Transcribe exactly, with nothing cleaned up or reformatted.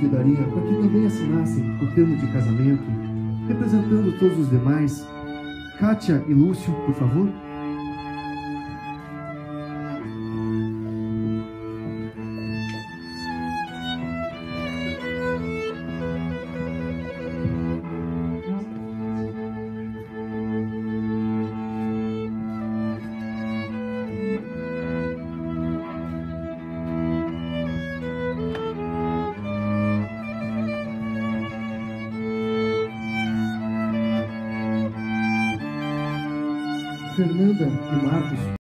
convidaria para que também assinassem o termo de casamento, representando todos os demais. Kátia e Lúcio, por favor. Fernanda e Marcos,